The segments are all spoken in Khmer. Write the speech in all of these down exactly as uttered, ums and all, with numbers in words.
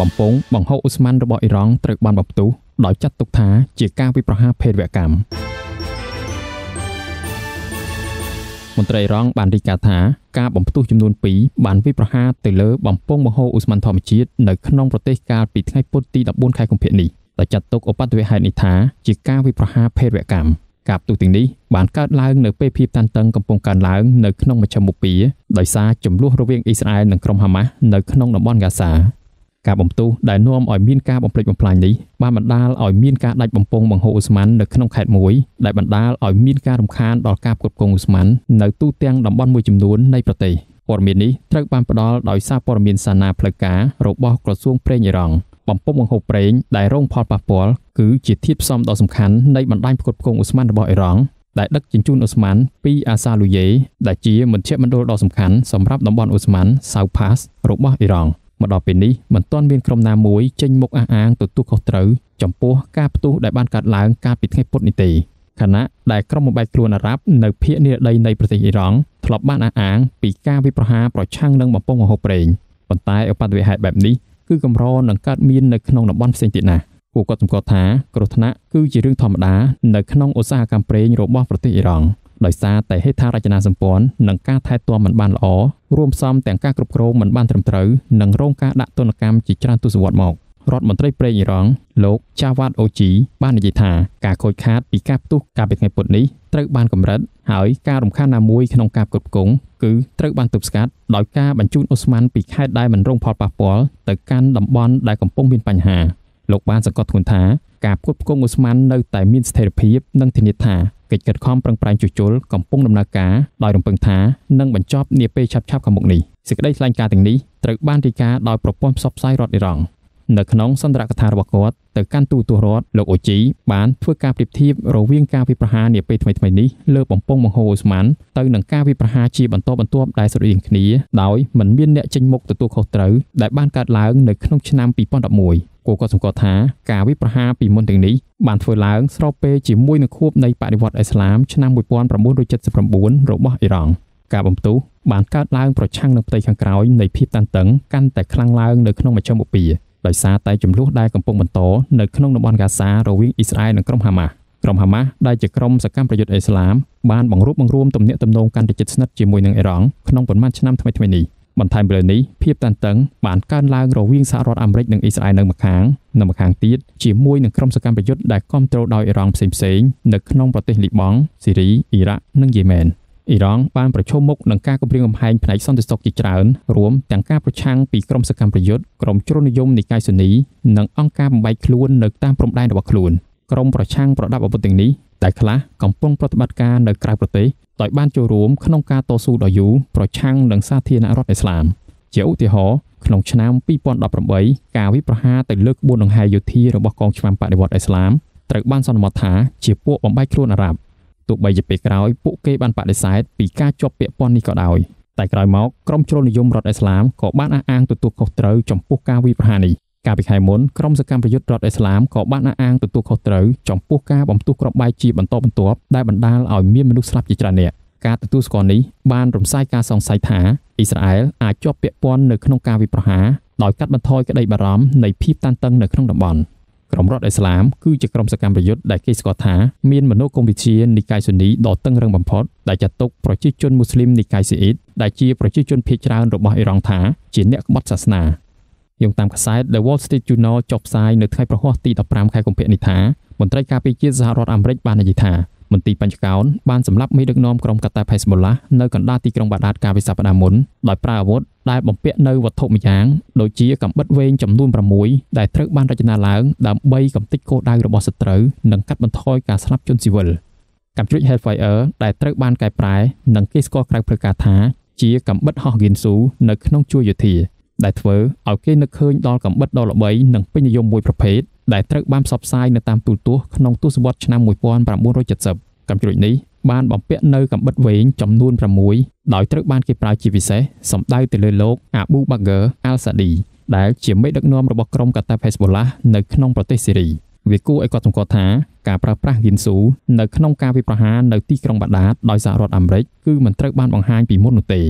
បំពង់បង្ហូរឧស្ម័នរបស់អ៊ីរ៉ង់ត្រូវបានបំផ្ទុះដោយចាត់ទុកថាជាការវាយប្រហារភេរវកម្មមន្ត្រីអ៊ីរ៉ង់បានរាយការណ៍ថាការបំផ្ទុះចំនួនពីរបានវាយប្រហារទៅលើបំពង់បង្ហូរឧស្ម័នធម្មជាតិនៅក្នុងប្រទេសកាលពីថ្ងៃពុធទីដប់បួនខែកុម្ភៈនេះដោយចាត់ទុកឧបទ្ទវហេតុនេះថាជាការវាយប្រហារភេរវកម្មការផ្ទុះទាំងនេះបានកើតឡើងនៅពេលភាពតានតឹងកំពុងកើនឡើងនៅក្នុងមជ្ឈមបូព៌ាដោយសារចំនួនរវាងអ៊ីស្រាអែលនិងក្រុមហាម៉ាស់នៅក្នុងតំបន់ហ្គាហ្សាការបំផ្ទុះដែលនាំឲ្យមានការបំផ្លិចបំផ្លាញនេះបានបណ្ដាលឲ្យមានការដាច់បំពង់បង្ហូរឧស្ម័ននៅក្នុងខេត្តមួយដែលបណ្ដាលឲ្យមានការរំខានដល់ការផ្គត់ផ្គង់ឧស្ម័ននៅទូទាំងតំបន់មួយចំនួននៃប្រទេសព័ត៌មាននេះត្រូវបានផ្ដល់ដោយសារព័ត៌មានសាណាផ្លូវការរបស់ក្រសួងប្រេងអ៊ីរ៉ង់បំពង់បង្ហូរប្រេងដែលរងផលប៉ះពាល់គឺជាធាតុផ្សំដ៏សំខាន់នៃបណ្ដាញផ្គត់ផ្គង់ឧស្ម័នរបស់អ៊ីរ៉ង់ដែលដឹកជញ្ជូនឧស្ម័នពីអាសាលូយេដែលជាមជ្ឈមណ្ឌលដ៏សំខាន់សម្រាប់តំបន់ឧស្ម័ន South Pass របស់អ៊ីរ៉ង់មកដល់ពេលនេះមិនទាន់មានក្រុមណាមួយចេញមុខអះអាងទទួលខុសត្រូវចំពោះការផ្ទុះដែលបានកើតឡើងកាលពីថ្ងៃពុធនេះទេខណៈដែលក្រុមបំបែកខ្លួនអារ៉ាប់នៅភាគនិរតីនៃប្រទេសអ៊ីរ៉ង់ធ្លាប់បានអះអាងពីការវាយប្រហារប្រឆាំងនឹងបំពង់បង្ហូរប្រេងប៉ុន្តែឧបទ្ទវហេតុបែបនេះគឺកម្រនឹងកើតមាននៅក្នុងតំបន់ផ្សេងទៀតណាស់គួរកត់សម្គាល់ថាគ្រោះថ្នាក់គឺជារឿងធម្មតានៅក្នុងឧស្សាហកម្មប្រេងរបស់ប្រទេសអ៊ីរ៉ង់ដោយសារតែហេដ្ឋារចនាសម្ព័ន្ធនិងការថែទាំមិនបានល្អរួមផ្សំទាំងការគ្រប់គ្រងមិនបានត្រឹមត្រូវនិងរងការដាក់ទណ្ឌកម្មជាច្រើនទសវត្សរ៍មករដ្ឋមន្ត្រីប្រេងអ៊ីរ៉ង់លោក Javad Oji បាននិយាយថាការខូចខាតពីការផ្ទុះកាលពីថ្ងៃពុធនេះត្រូវបានកម្រិតហើយការរំខានណាមួយក្នុងការផ្គត់ផ្គង់គឺត្រូវបានទប់ស្កាត់ដោយការបញ្ជូនឧស្ម័នពីខេត្តដែលមិនរងផលប៉ះពាល់ទៅកាន់តំបន់ដែលកំពុងមានបញ្ហាលោកបានសង្កត់ធ្ងន់ថាការផ្គត់ផ្គង់ឧស្ម័ននៅតែមានស្ថិរភាពនិងធានាថាកិច្ចខិតខំប្រឹងប្រែងជួសជុលកំពុងដំណើរការដោយរំពឹងថានឹងបញ្ចប់នាពេលឆាប់ៗខាងមុខនេះសេចក្តីថ្លែងការណ៍ទាំងនេះត្រូវបានរាយការណ៍ដោយប្រព័ន្ធផ្សព្វផ្សាយរដ្ឋអ៊ីរ៉ង់នៅក្នុងសន្ទរកថារបស់គាត់ទៅកាន់ទូតទស្សន៍រដ្ឋលោកអូជីបានធ្វើការប្រៀបធៀបរវាងការវិប្រហារនាពេលថ្មីៗនេះលើបំពង់បង្ហូរឧស្ម័នទៅនឹងការវិប្រហារជាបន្តបន្ទាប់ដែលស្រដៀងគ្នាដោយមិនមានអ្នកចេញមុខទទួលខុសត្រូវដែលបានកើតឡើងនៅក្នុងឆ្នាំពីរពាន់ដប់មួយគួរក៏សម្គាល់ថាការវិប្រហារពីមុនទាំងនេះបានធ្វើឡើងស្របពេលជាមួយនឹងខួបនៃបដិវត្តន៍អ៊ីស្លាមឆ្នាំmột nghìn chín trăm七mươi chínរបស់អ៊ីរ៉ង់ការបំផ្ទុះបានកើតឡើងប្រឆាំងនឹងផ្ទៃខាងក្រោយនៃភាពតានតឹងកាន់តែខ្លាំងឡើងនៅក្នុងមជ្ឈមបូព៌ាដោយសារតែចំនួនដែលកំពុងបន្តនៅក្នុងតំបន់ហ្គាហ្សារវាងអ៊ីស្រាអែលនិងក្រុមហាម៉ាស់ក្រុមហាម៉ាស់ដែលជាក្រុមសកម្មប្រយុទ្ធអ៊ីស្លាមបានបង្រួបបង្រួមទំនាក់ទំនងកាន់តែជិតស្និទ្ធជាមួយនឹងអ៊ីរ៉ង់ក្នុងប៉ុន្មានឆ្នាំថ្មីៗនេះបន្ថែមពីលើនេះភាពតានតឹងបានកើនឡើងរវាងសហរដ្ឋអាមេរិកនិងអ៊ីស្រាអែលនៅម្ខាងនៅម្ខាងទៀតជាមួយនឹងក្រុមសកម្មប្រយុទ្ធដែលគ្រប់គ្រងដោយអ៊ីរ៉ង់ផ្សេងៗនៅក្នុងប្រទេសលីបង់ស៊ីរីអ៊ីរ៉ាក់និងយេម៉ែនអ៊ីរ៉ង់បានប្រឈមមុខនឹងការគំរាមកំហែងផ្នែកសន្តិសុខជាច្រើនរួមទាំងការប្រឆាំងពីក្រុមសកម្មប្រយុទ្ធក្រុមជ្រុលនិយមនិកាយស៊ូនីនិងអង្គការបំបែកខ្លួននៅតាមព្រំដែនរបស់ខ្លួនក្រុមប្រឆាំងប្រដាប់អាវុធទាំងនេះដែលខ្លះកំពុងប្រតិបត្តិការនៅក្រៅប្រទេសដោយបានចូលរួមក្នុងការតស៊ូដ៏យូរប្រឆាំងនឹងសាធារណរដ្ឋអ៊ីស្លាមជាឧទាហរណ៍ក្នុងឆ្នាំពីរពាន់ដប់ប្រាំបីការវិប្រហារទៅលើក្បួនដង្ហែយោធារបស់កងឆ្មាំបដិវត្តន៍អ៊ីស្លាមត្រូវបានសន្មតថាជាពួកបំបែកខ្លួនអារ៉ាប់ទោះបីជាពេលក្រោយពួកគេបានបដិសេធពីការជាប់ពាក់ព័ន្ធនេះក៏ដោយតែក្រោយមកក្រុមជ្រុលនិយមរដ្ឋអ៊ីស្លាមក៏បានអះអាងទទួលខុសត្រូវចំពោះការវិប្រហារនេះកាលពីខែមុនក្រុមសកម្មប្រយុទ្ធរដ្ឋអ៊ីស្លាមក៏បានអះអាងទទួលខុសត្រូវចំពោះការបំផ្ទុះគ្រាប់បែកជាបន្តបន្ទាប់ដែលបណ្ដាលឲ្យមានមនុស្សស្លាប់ជាច្រើននាក់ការទទួលស្គាល់នេះបានរំសាយការសង្ស័យថាអ៊ីស្រាអែលអាចជាប់ពាក់ព័ន្ធនៅក្នុងការវិប្រហារដោយកាត់បន្ថយក្តីបារម្ភនៃភាពតានតឹងនៅក្នុងតំបន់ក្រុមរដ្ឋអ៊ីស្លាមគឺជាក្រុមសកម្មប្រយុទ្ធដែលគេស្គាល់ថាមានមនោគមវិជ្ជានិកាយស៊ូនីដ៏តឹងរ៉ឹងបំផុតដែលចាត់ទុកប្រជាជនមូស្លីមនិកាយស៊ីអ៊ីតដែលជាប្រជាជនភាគច្រើនរបស់អ៊ីរ៉ង់ថាជាអ្នកក្បត់សាសនាយោងតាមកាសែត The Wall Street Journal ចុះផ្សាយនៅថ្ងៃប្រហ័សទីដប់ប្រាំខែកុម្ភៈនេះថាមន្ត្រីការពារជាតិសហរដ្ឋអាមេរិកបាននិយាយថាមន្ទីរបញ្ចកោណបានសម្លាប់មេដឹកនាំក្រុមកាតាប Hezbollah នៅកណ្ដាលទីក្រុងបាដាតកាលពីសប្តាហ៍មុនដោយប្រើអាវុធដែលបំពាក់នៅវត្ថុម្យ៉ាងដូចជាកាំបិតវែងចំនួនប្រាំមួយដែលត្រូវបានរចនាឡើងដើម្បីកំទេចគោលដៅរបស់សត្រូវនិងកាត់បន្ថយការស្លាប់ជនស៊ីវិលកាំជ្រួច Hellfire ដែលត្រូវបានកែប្រែនិងគេស្គាល់ក្រៅផ្លូវការថាជាកាំបិតហោះហ្គីនស៊ូនៅក្នុងជួរយោធាដែលធ្វើឲ្យគេនឹកឃើញដល់កាំបិតដ៏ល្បីនិងពេញនិយមមួយប្រភេទដែលត្រូវបានផ្សព្វផ្សាយនៅតាមទូរទស្សន៍ក្នុងទសវត្សរ៍ឆ្នាំmột nghìn chín trăm七mươiកាំជ្រួចនេះបានបំពាក់នៅកាំបិតវែងចំនួនប្រាំមួយដោយត្រូវបានគេប្រើជាពិសេសសម្ដៅទៅលើលោកអាប៊ូបាហ្គឺអាល់សាឌីដែលជាមេដឹកនាំរបស់ក្រុមកាតាប Hezbollah នៅក្នុងប្រទេសស៊ីរីវាគួរឲ្យកត់សម្គាល់ថាការប្រើប្រាស់ហ្គីនស៊ូនៅក្នុងការវិប្រហារនៅទីក្រុងបាដាតដោយសហរដ្ឋអាមេរិកគឺមិនត្រូវបានបង្ហាញពីមុននោះទេ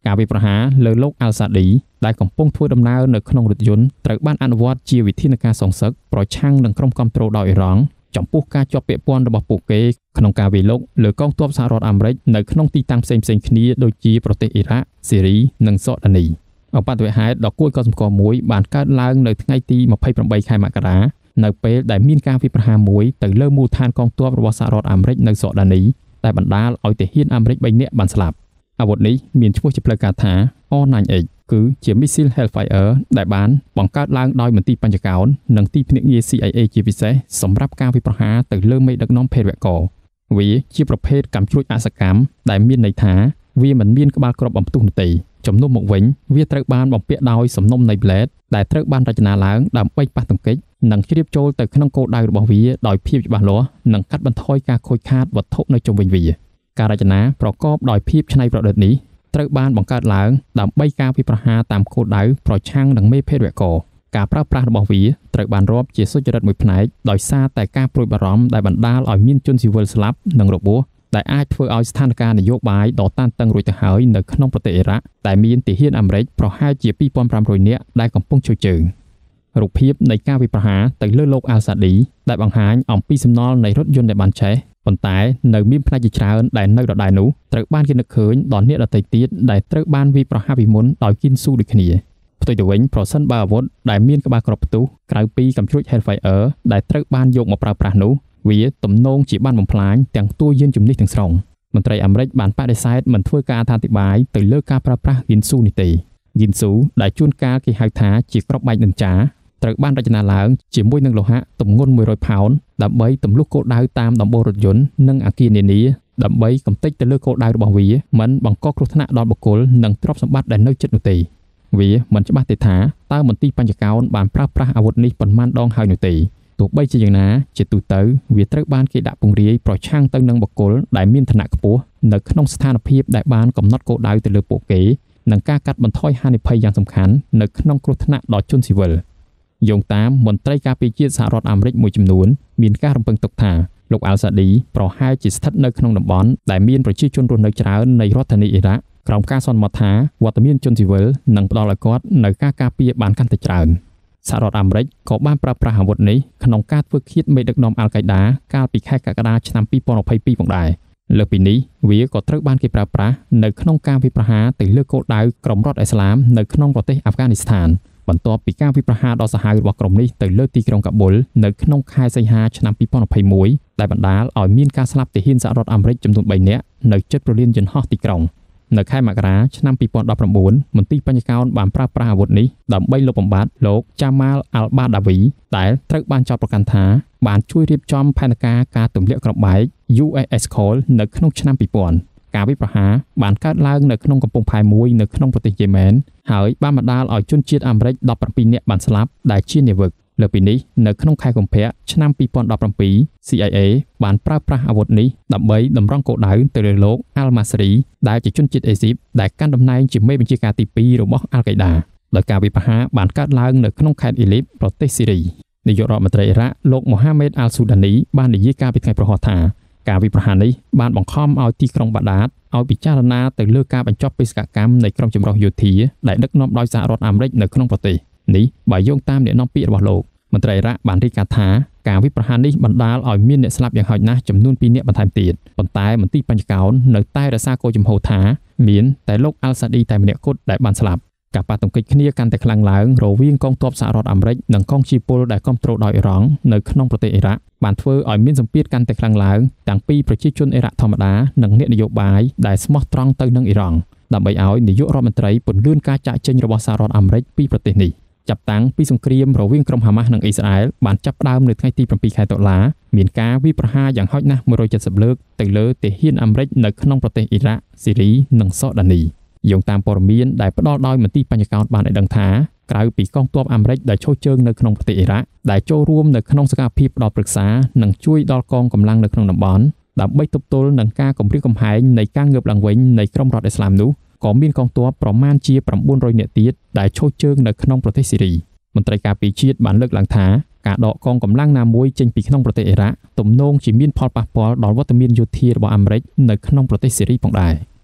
ការវិប្រហាលើលោកអាល់សាឌីដែលកំពុងធ្វើដំណើរនៅក្នុងរថយន្តត្រូវបានអនុវត្តជាវិធានការសងសឹកប្រឆាំងនឹងក្រុមគាំទ្រដោយអ៊ីរ៉ង់ចំពោះការជាប់ពាក់ព័ន្ធរបស់ពួកគេក្នុងការវាយលុកលើកងទ័ពសហរដ្ឋអាមេរិកនៅក្នុងទីតាំងផ្សេងៗគ្នាដូចជាប្រទេសអ៊ីរ៉ាក់ ស៊េរី និងសូដានី ឧបទ្ទវហេតុដ៏គួរឲ្យកត់សម្គាល់មួយបានកើតឡើងនៅថ្ងៃទីម្ភៃប្រាំបីខែមករានៅពេលដែលមានការវាយប្រហារមួយទៅលើមូលដ្ឋានកងទ័ពរបស់សហរដ្ឋអាមេរិកនៅសូដានីដែលបណ្ដាលឲ្យទាហានអាមេរិកបីនាក់បានស្លាប់អាវុធនេះមានឈ្មោះជាផ្លូវការថា អ ណៃ អិច គឺជា Missile Hellfire ដែលបានបង្កើតឡើងដោយមន្ទីរបញ្ចកោណនិងទីភ្នាក់ងារ ស៊ី អាយ អេ ជាពិសេសសម្រាប់ការវាយប្រហារទៅលើមេដឹកនាំភេរវករវាជាប្រភេទកាំជ្រួចអសកម្មដែលមានន័យថាវាមិនមានក្បាលគ្រាប់បំផ្ទុះនោះទេជំនួសមកវិញវាត្រូវបានបំពាក់ដោយសំណុំនៃ blade ដែលត្រូវបានរចនាឡើងដើម្បីប៉ះទង្គិចនិងជ្រាបចូលទៅក្នុងគោលដៅរបស់វាដោយភាពច្បាស់លាស់និងកាត់បន្ថយការខូចខាតវត្ថុនៅជុំវិញវាការរចនាប្រកបដោយភាពច្នៃប្រឌិតនេះត្រូវបានបង្កើតឡើងដើម្បីការវាយប្រហារតាមគោលដៅប្រឆាំងនឹងមេភេរវករការប្រើប្រាស់របស់វាត្រូវបានរាប់ជាសុចរិតមួយផ្នែកដោយសារតែការព្រួយបារម្ភដែលបណ្ដាលឲ្យមានជនស៊ីវិលស្លាប់និងរបួសដែលអាចធ្វើឲ្យស្ថានភាពនយោបាយដ៏តានតឹងរួចទៅហើយនៅក្នុងប្រទេសអ៊ីរ៉ាក់ដែលមានទាហានអាមេរិកប្រហែលជាពីរពាន់ប្រាំរយនាក់ដែលកំពុងឈរជើងរូបភាពនៃការវាយប្រហារទៅលើលោកអាល់សាឌីដែលបង្ហាញអំពីសំណល់នៃរថយន្តដែលបានឆេះប៉ុន្តែនៅមានផ្នែកជាច្រើនដែលនៅដដែលនោះត្រូវបានគេនឹកឃើញដល់អ្នកដទៃទៀតដែលត្រូវបានវាយប្រហារពីមុនដោយគិនស៊ូដូចគ្នាផ្ទុយទៅវិញប្រសិនបើអាវុធដែលមានក្បាលគ្រាប់ផ្ទុះក្រៅពីកាំជ្រួច Hellfire ដែលត្រូវបានយកមកប្រើប្រាស់នោះវាទំនងជាបានបំផ្លាញទាំងតួយានជំនិះទាំងស្រុងមន្ត្រីអាមេរិកបានបដិសេធមិនធ្វើការអត្ថាធិប្បាយទៅលើការប្រើប្រាស់គិនស៊ូនេះទេគិនស៊ូដែលជួនកាលគេហៅថាជាគ្រាប់បែកនិនចាត្រូវបានរចនាឡើងជាមួយនឹងលោហៈទម្ងន់មួយរយផោនដើម្បីទម្លុះគោលដៅតាមដំបូលរថយន្តនិងអគារនានាដើម្បីកំទេចទៅលើគោលដៅរបស់វាមិនបង្កគ្រោះថ្នាក់ដល់បុគ្គលនិងទ្រព្យសម្បត្តិដែលនៅជិតនោះទេវាមិនច្បាស់ទេថាតើមន្ទីរបញ្ចកោណបានប្រើប្រាស់អាវុធនេះប៉ុន្មានដងហើយនោះទេទោះបីជាយ៉ាងណាជាទូទៅវាត្រូវបានគេដាក់ពង្រាយប្រឆាំងទៅនឹងបុគ្គលដែលមានឋានៈខ្ពស់នៅក្នុងស្ថានភាពដែលបានកំណត់គោលដៅទៅលើពួកគេនិងការកាត់បន្ថយហានិភ័យយ៉ាងសំខាន់នៅក្នុងគ្រោះថ្នាក់ដល់ជនស៊ីវិលយោងតាមមន្ត្រីការពារជាតិសហរដ្ឋអាមេរិកមួយចំនួនមានការរំពឹងទុកថាលោកអាល់សាឌីប្រហែលជាស្ថិតនៅក្នុងតំបន់ដែលមានប្រជាជនរស់នៅច្រើននៃរដ្ឋធានីអ៊ីរ៉ាក់ក្រោមការសន្មតថាវត្តមានជនស៊ីវិលនឹងផ្ដល់ឲ្យគាត់នៅការការពារបានកាន់តែច្រើនសហរដ្ឋអាមេរិកក៏បានប្រើប្រាស់អាវុធនេះក្នុងការធ្វើឃាតមេដឹកនាំអាល់កៃដាកាលពីខែកក្កដាឆ្នាំពីរពាន់ម្ភៃពីរផងដែរលើសពីនេះវាក៏ត្រូវបានគេប្រើប្រាស់នៅក្នុងការវាយប្រហារទៅលើគោលដៅក្រុមរដ្ឋអ៊ីស្លាមនៅក្នុងប្រទេសអាហ្វហ្គានីស្ថានបន្ទាប់ពីការវាយប្រហារដ៏សាហាវរបស់ក្រុមនេះទៅលើទីក្រុងកាប៊ុលនៅក្នុងខែសីហាឆ្នាំពីរពាន់ម្ភៃមួយដែលបណ្ដាលឲ្យមានការស្លាប់ទាហានសហរដ្ឋអាមេរិកចំនួនបីនាក់នៅជិតព្រលានយន្តហោះទីក្រុងនៅខែមករាឆ្នាំពីរពាន់ដប់ប្រាំបួនមន្ទីរបញ្ចកោណបានប្រើប្រាស់អាវុធនេះដើម្បីលុបបំបាត់លោកចាម៉ាល់អាល់បាដាវីដែលត្រូវបានចោទប្រកាន់ថាបានជួយរៀបចំផែនការការទម្លាក់គ្រាប់បែក យូ អេស អេស Cole នៅក្នុងឆ្នាំពីរពាន់ការវាយប្រហារបានកើតឡើងនៅក្នុងកំពង់ផែមួយនៅក្នុងប្រទេសយេម៉ែនហើយបានបណ្ដាលឲ្យជនជាតិអាមេរិកដប់ប្រាំពីរនាក់បានស្លាប់ដែលជានាវិកលើពីនេះនៅក្នុងខែកុម្ភៈឆ្នាំពីរពាន់ដប់ប្រាំពីរ ស៊ី អាយ អេ បានប្រើប្រាស់អាវុធនេះដើម្បីតម្រង់គោលដៅទៅលើលោកអាល់ម៉ាស្រីដែលជាជនជាតិអេស៊ីបដែលកាន់តំណែងជាមេបញ្ជាការទីពីររបស់អាល់កៃដាដោយការវាយប្រហារបានកើតឡើងនៅក្នុងខេត្តអ៊ីលីបប្រទេសស៊ីរីនាយករដ្ឋមន្ត្រីអ៊ីរ៉ាក់លោកមូហាមេតអាល់ស៊ូដានីបាននិយាយកាលពីថ្ងៃប្រហោះថាការវាយប្រហារនេះបានបង្ខំឲ្យទីក្រុងបាដាតឲ្យពិចារណាទៅលើការបញ្ចប់បេសកកម្មនៃក្រុមចម្រុះយោធាដែលដឹកនាំដោយសហរដ្ឋអាមេរិកនៅក្នុងប្រទេសនេះបើយោងតាមអ្នកនាំពាក្យរបស់លោកមន្ត្រីអ៊ីរ៉ាក់បានរាយការណ៍ថាការវាយប្រហារនេះបណ្ដាលឲ្យមានអ្នកស្លាប់យ៉ាងហោចណាស់ចំនួនពីរនាក់បន្ថែមទៀតប៉ុន្តែមន្ទីរបញ្ចកោណនៅតែរក្សាគោលជំហរថាមានតែលោកអាល់សាឌីតែម្នាក់គត់ដែលបានស្លាប់ការប៉ះទង្គិចគ្នាកាន់តែខ្លាំងឡើងរវាងកងទ័ពសហរដ្ឋអាមេរិកនិងកងជិះពលដែលគាំទ្រដោយអ៊ីរ៉ង់នៅក្នុងប្រទេសអ៊ីរ៉ាក់បានធ្វើឲ្យមានសម្ពាធកាន់តែខ្លាំងឡើងទាំងពីប្រជាជនអ៊ីរ៉ាក់ធម្មតានិងអ្នកនយោបាយដែលស្មោះត្រង់ទៅនឹងអ៊ីរ៉ង់ដើម្បីឲ្យនាយករដ្ឋមន្ត្រីពន្យាការចាកចេញរបស់សហរដ្ឋអាមេរិកពីប្រទេសនេះចាប់តាំងពីសង្គ្រាមរវាងក្រុមហាម៉ាស់និងអ៊ីស្រាអែលបានចាប់ផ្ដើមនៅថ្ងៃទីប្រាំពីរខែតុលាមានការវាយប្រហារយ៉ាងហោចណាស់មួយរយเจ็ดสิบលើកទៅលើទាហានអាមេរិកនៅក្នុងប្រទេសអ៊ីរ៉ាក់ ស៊េរី និងសូដានីយោងតាមព័ត៌មានដែលផ្ដល់ដោយមន្ទីរបញ្ចកោណបានឲ្យដឹងថាក្រៅពីកងទ័ពអាមេរិកដែលឈរជើងនៅក្នុងប្រទេសអ៊ីរ៉ាក់ដែលចូលរួមនៅក្នុងសកម្មភាពផ្ដល់ប្រឹក្សានិងជួយដល់កងកម្លាំងនៅក្នុងតំបន់ដើម្បីទប់ទល់នឹងការគំរាមកំហែងនៃការងើបឡើងវិញនៃក្រុមរដ្ឋអ៊ីស្លាមនោះក៏មានកងទ័ពប្រមាណជា៩រយនាក់ទៀតដែលឈរជើងនៅក្នុងប្រទេសស៊ីរីមន្ត្រីការពារជាតិបានលើកឡើងថាការដកកងកម្លាំងណាមួយចេញពីក្នុងប្រទេសអ៊ីរ៉ាក់ទំនងជាមានផលប៉ះពាល់ដល់វត្តមានយោធារបស់អាមេរិកនៅក្នុងប្រទេសស៊េរីផងដែរ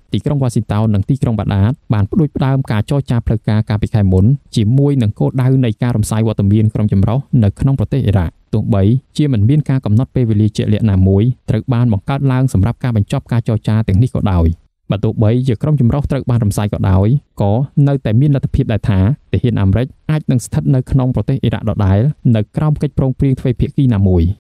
ទីក្រុងវ៉ាស៊ីនតោននិងទីក្រុងបាដាតបានផ្ដួចផ្ដើមការចរចាផ្លូវការកាលពីខែមុនជាមួយនឹងគោលដៅនៃការរំសាយវត្តមានក្រុមចម្រុះនៅក្នុងប្រទេសអ៊ីរ៉ាក់ទោះបីជាមិនមានការកំណត់ពេលវេលាជាក់លាក់ណាមួយត្រូវបានបង្កើតឡើងសម្រាប់ការបញ្ចប់ការចរចាទាំងនេះក៏ដោយបើទោះបីជាក្រុមចម្រុះត្រូវបានរំសាយក៏ដោយក៏នៅតែមានលទ្ធភាពដែរថាទាហានអាមេរិកអាចនឹងស្ថិតនៅក្នុងប្រទេសអ៊ីរ៉ាក់ដដែលនៅក្រោមកិច្ចព្រមព្រៀងទ្វេភាគីណាមួយ